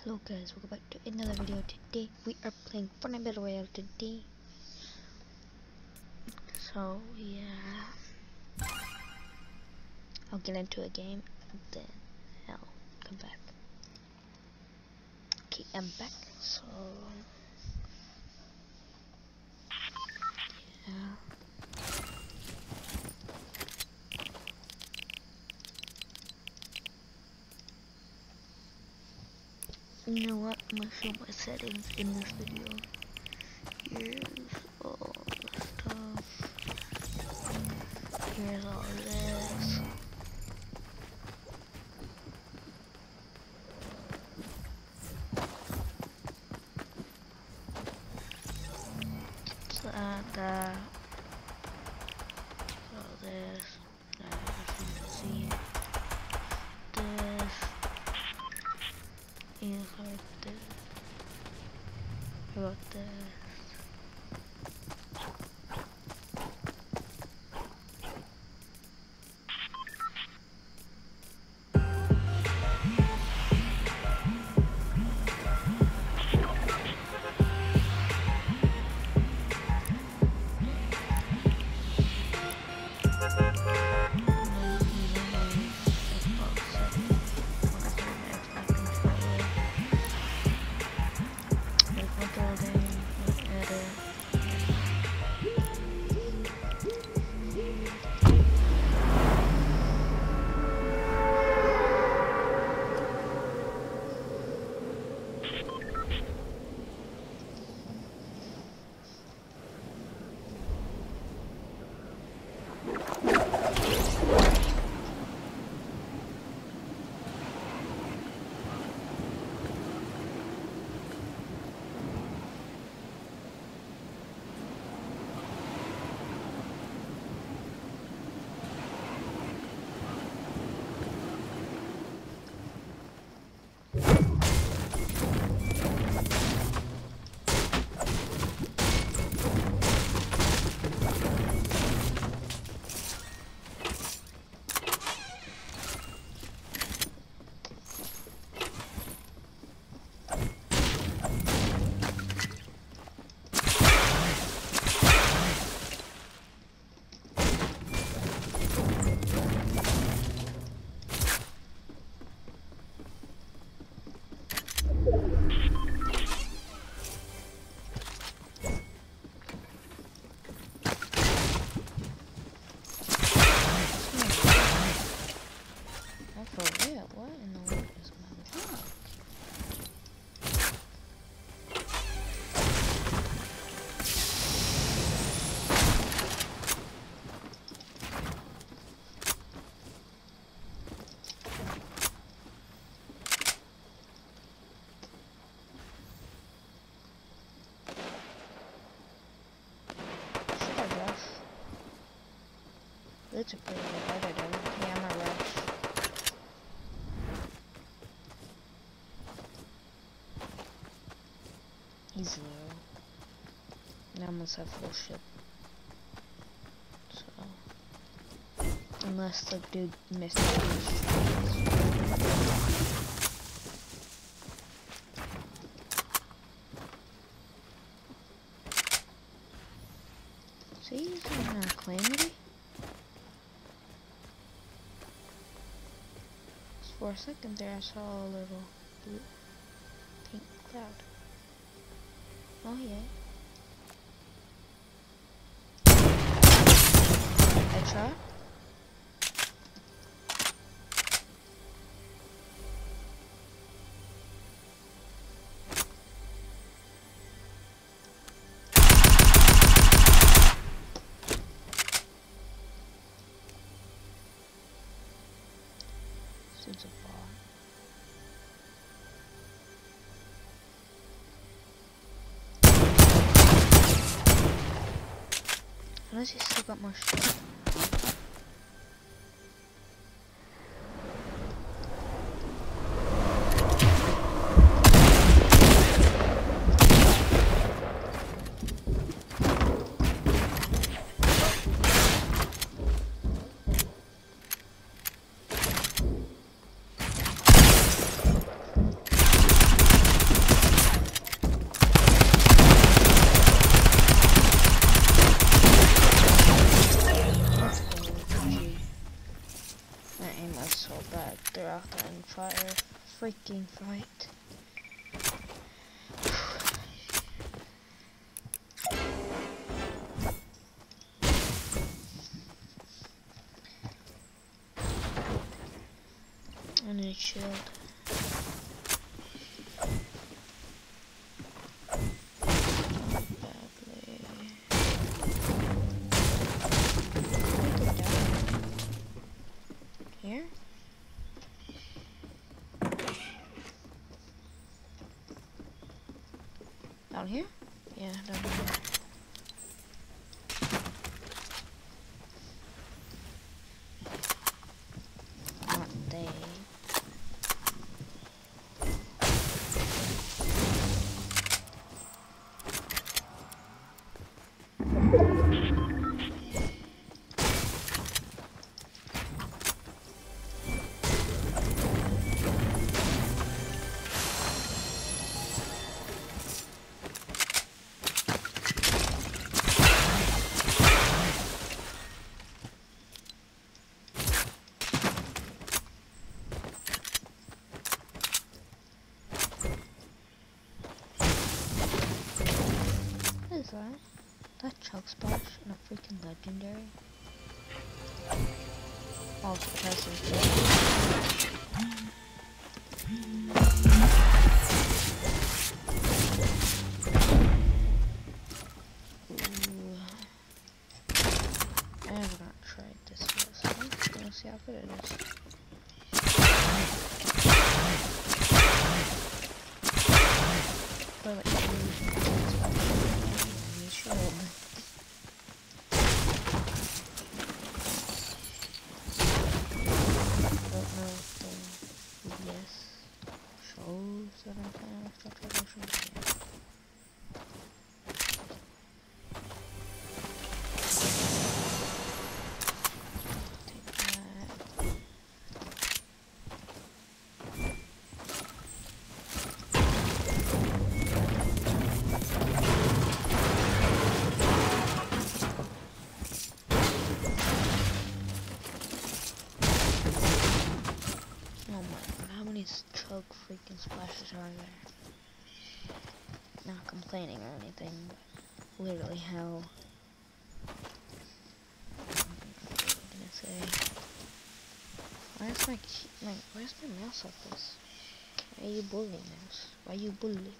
Hello guys, welcome back to another video. Today we are playing Fortnite Battle Royale today. So yeah, I'll get into a game and then I'll come back. Okay, I'm back. So yeah. You know what? I'm gonna show my settings in this video. Here's all the stuff. Here's all this. So that. All this. As you can see. This. And like this. How about this? What in the world is my luck? Should I rush? That's a pretty good idea. Yeah, I'm gonna rush. He's low. And I almost have full ship. So, unless the dude missed it. So he's using Calamity? For a second there I saw a little blue pink cloud. Oh yeah. Headshot. Since a ball. Unless he's still got more shit. so bad. They're out there in fire. Freaking fight. I need a shield. Here? Down here? Yeah, down here. Not they. What is that? That Chug Splash and a freaking legendary? Oh, it's present. I have not tried this yet, so I'm just gonna see how good it is. But like, you should. Shows that I'm playing with that tradition. Take that. Oh my god, how many Chug freaking splashes are there? Not complaining or anything, but literally how. What am I gonna say? Why is why is my mouse like this? Why are you bullying mouse? Why you bully?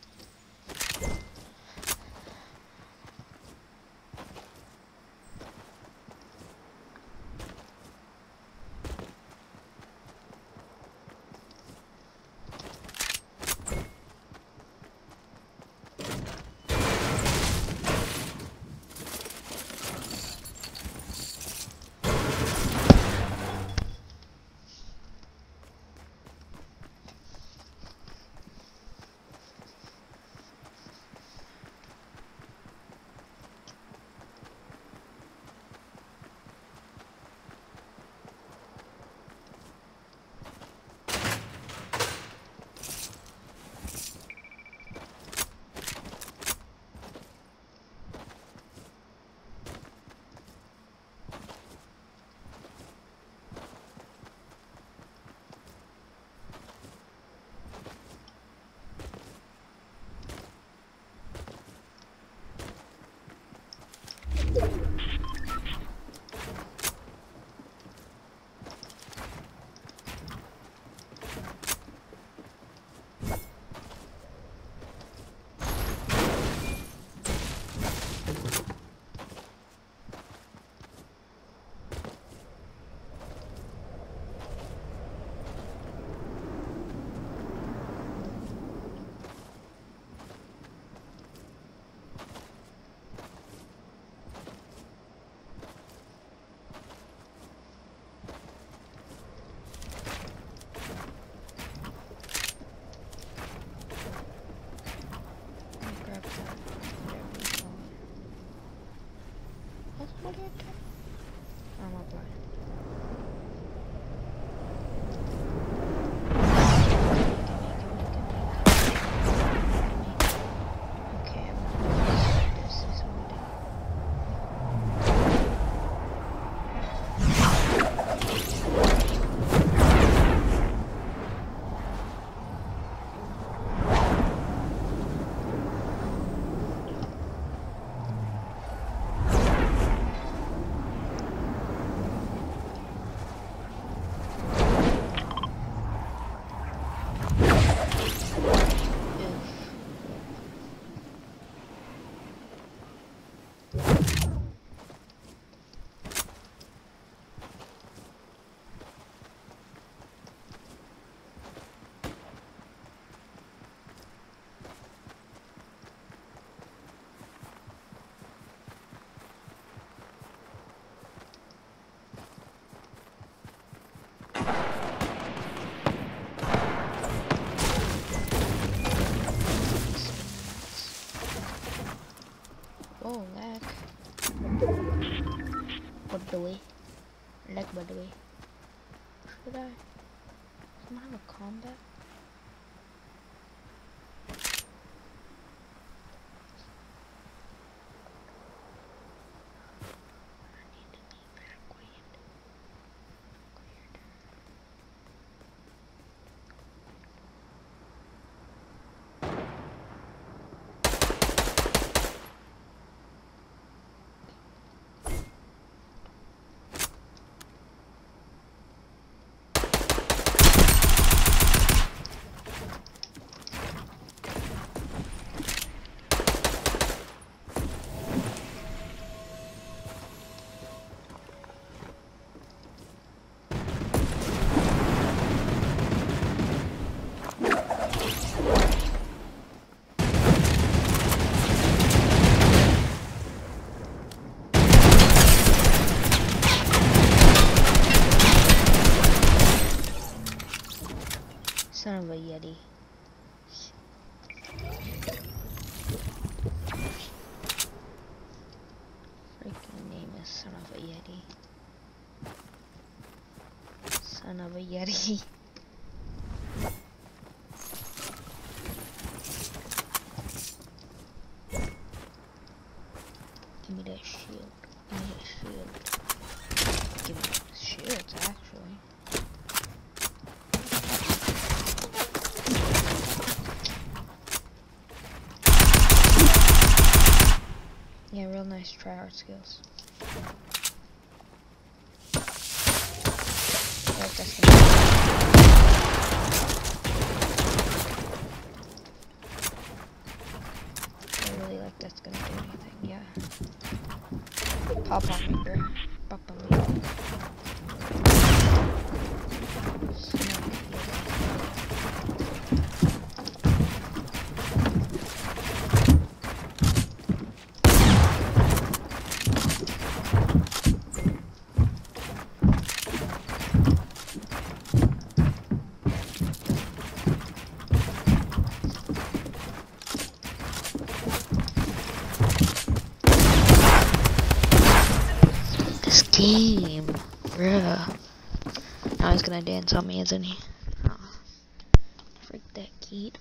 I'm gonna have a combat. Son of a Yeti. Freaking name is Son of a Yeti. Son of a Yeti. Give me that shield. Give me that shield. Give me those shields, actually. Yeah, real nice tryhard skills. Like that's gonna I really like that's gonna do anything, yeah. Pop on me, bro. Pop on me. This game, bruh. Now he's gonna dance on me, isn't he? Oh, freak that kid.